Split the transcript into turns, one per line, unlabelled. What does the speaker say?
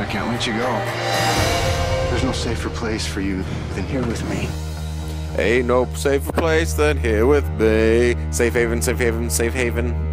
I can't let you go. There's no safer place for you than here with me.
Ain't no safer place than here with me. Safe haven, safe haven, safe haven.